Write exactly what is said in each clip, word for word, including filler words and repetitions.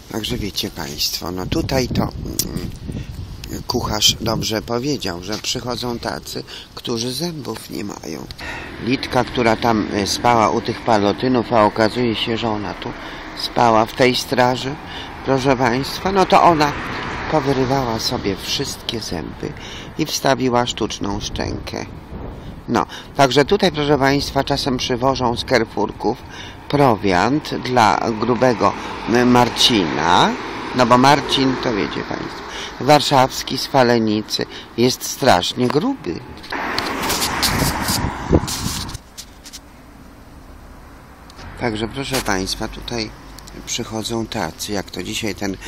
Także wiecie Państwo, no tutaj to kucharz dobrze powiedział, że przychodzą tacy, którzy zębów nie mają. Litka, która tam spała u tych palotynów, a okazuje się, że ona tu spała w tej straży, proszę Państwa, no to ona powyrywała sobie wszystkie zęby i wstawiła sztuczną szczękę. No, także tutaj, proszę Państwa, czasem przywożą z Carrefourków prowiant dla grubego Marcina, no bo Marcin, to wiecie Państwo, warszawski z Falenicy jest strasznie gruby. Także proszę Państwa, tutaj przychodzą tacy, jak to dzisiaj ten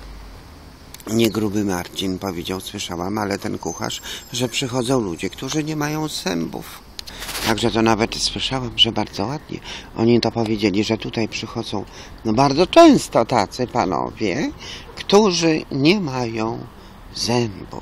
niegruby Marcin powiedział, słyszałam, ale ten kucharz, że przychodzą ludzie, którzy nie mają zębów. Także to nawet słyszałam, że bardzo ładnie oni to powiedzieli, że tutaj przychodzą no bardzo często tacy panowie, którzy nie mają zębów.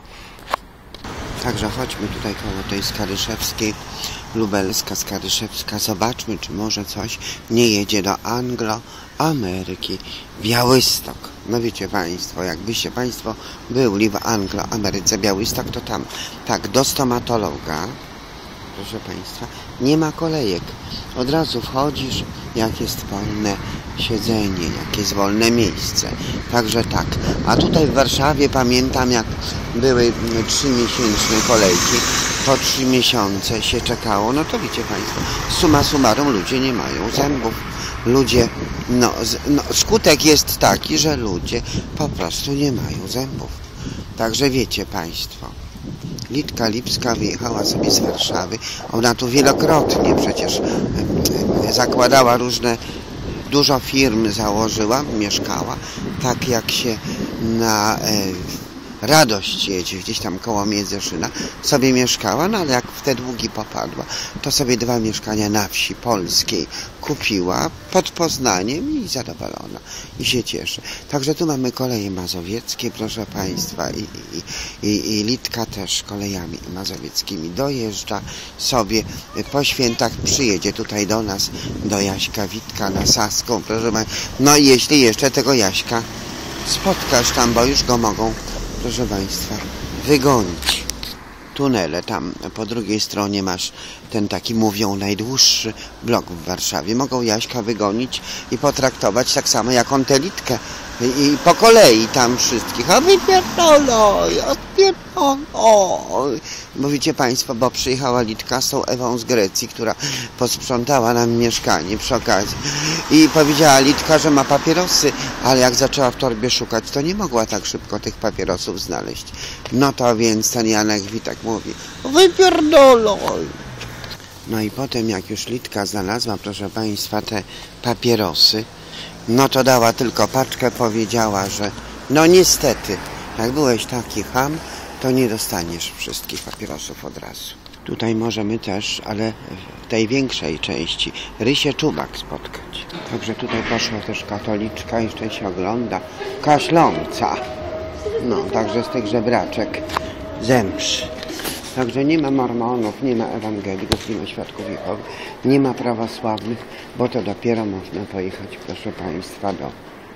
Także chodźmy tutaj koło tej Skaryszewskiej, Lubelska, Skaryszewska, zobaczmy, czy może coś nie jedzie do Anglo-Ameryki. Białystok. No wiecie Państwo, jakbyście Państwo byli w Anglo-Ameryce, Białystok to tam, tak, do stomatologa, proszę Państwa, nie ma kolejek. Od razu wchodzisz, jak jest wolne siedzenie, jak jest wolne miejsce. Także tak. A tutaj w Warszawie pamiętam, jak były trzymiesięczne kolejki, po trzy miesiące się czekało. No to wiecie Państwo, summa summarum ludzie nie mają zębów. Ludzie, no, no skutek jest taki, że ludzie po prostu nie mają zębów. Także wiecie Państwo, Litka Lipska wyjechała sobie z Warszawy. Ona tu wielokrotnie przecież zakładała różne, dużo firm założyła, mieszkała, tak jak się na e, Radość jedzie, gdzieś tam koło Międzyszyna, sobie mieszkała, no ale jak w te długi popadła, to sobie dwa mieszkania na wsi polskiej kupiła pod Poznaniem i zadowolona. I się cieszy. Także tu mamy koleje mazowieckie, proszę Państwa, i, i, i, i Litka też kolejami mazowieckimi dojeżdża sobie po świętach, przyjedzie tutaj do nas, do Jaśka Witka na Saską, proszę Państwa. No i jeśli jeszcze tego Jaśka spotkasz tam, bo już go mogą, proszę Państwa, wygonić. Tunele tam po drugiej stronie masz ten taki, mówią, najdłuższy blok w Warszawie. Mogą Jaśka wygonić i potraktować tak samo jak on tę Litkę. I, i po kolei tam wszystkich. A wypierdoloj, odpierdoloj. Mówicie Państwo, bo przyjechała Litka z tą Ewą z Grecji, która posprzątała nam mieszkanie przy okazji. I powiedziała Litka, że ma papierosy, ale jak zaczęła w torbie szukać, to nie mogła tak szybko tych papierosów znaleźć. No to więc ten Janek Witek mówi, wypierdoloj. No i potem jak już Litka znalazła, proszę Państwa, te papierosy, no to dała tylko paczkę, powiedziała, że no niestety, jak byłeś taki cham, to nie dostaniesz wszystkich papierosów od razu. Tutaj możemy też, ale w tej większej części, Rysię Czubak spotkać. Także tutaj poszła też katoliczka, jeszcze się ogląda, Kaśląca. No, także z tych żebraczek zemszy. Także nie ma mormonów, nie ma ewangelików, nie ma świadków Jehowy, nie ma prawosławnych, bo to dopiero można pojechać, proszę Państwa, do...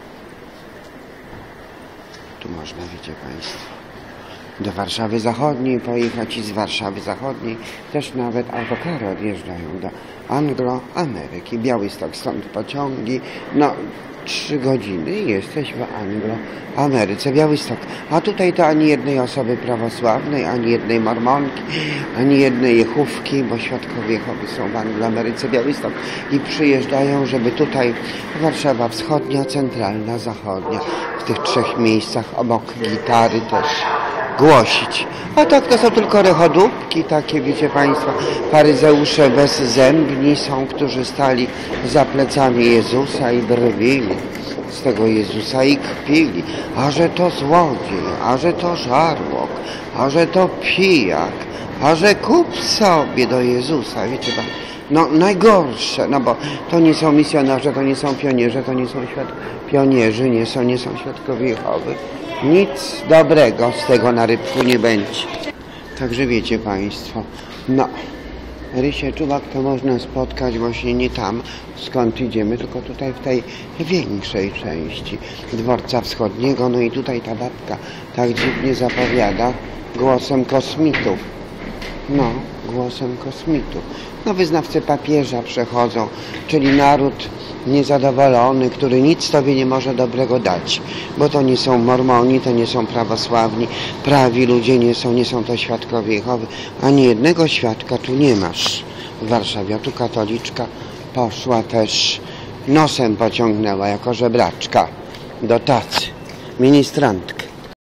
Tu można, wiecie Państwo, do Warszawy Zachodniej pojechać i z Warszawy Zachodniej też nawet autokary odjeżdżają do Anglo-Ameryki. Białystok, stąd pociągi, no trzy godziny i jesteś w Anglo-Ameryce, Białystok. A tutaj to ani jednej osoby prawosławnej, ani jednej mormonki, ani jednej jechówki, bo świadkowie Jehowy są w Anglo-Ameryce, Białystok i przyjeżdżają, żeby tutaj Warszawa Wschodnia, Centralna, Zachodnia, w tych trzech miejscach obok gitary też głosić. A tak to są tylko rechodóbki takie, wiecie Państwo, faryzeusze bezzębni są, którzy stali za plecami Jezusa i drwili z tego Jezusa i kpili, a że to złodziej, a że to żarłok, a że to pijak, a że kup sobie do Jezusa, wiecie Państwo. No najgorsze, no bo to nie są misjonarze, to nie są pionierze, to nie są świad... pionierzy, nie są, nie są świadkowie Jehowy. Nic dobrego z tego na rybku nie będzie. Także wiecie Państwo, no Rysie Czubak to można spotkać właśnie nie tam, skąd idziemy, tylko tutaj w tej większej części dworca wschodniego. No i tutaj ta babka tak dziwnie zapowiada głosem kosmitów. No, głosem kosmitów. No, wyznawcy papieża przechodzą, czyli naród niezadowolony, który nic tobie nie może dobrego dać, bo to nie są mormoni, to nie są prawosławni, prawi ludzie nie są, nie są to świadkowie Jehowy, ani jednego świadka tu nie masz w Warszawie. A tu katoliczka poszła też, nosem pociągnęła jako żebraczka do tacy, ministrantkę.